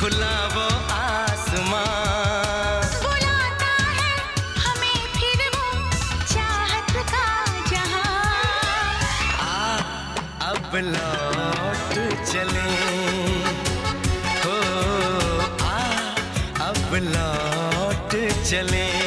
खुला वो आसमां बुलाता है हमें फिर वो चाहत का जहां। अब लौट चले हो, अब लौट चले।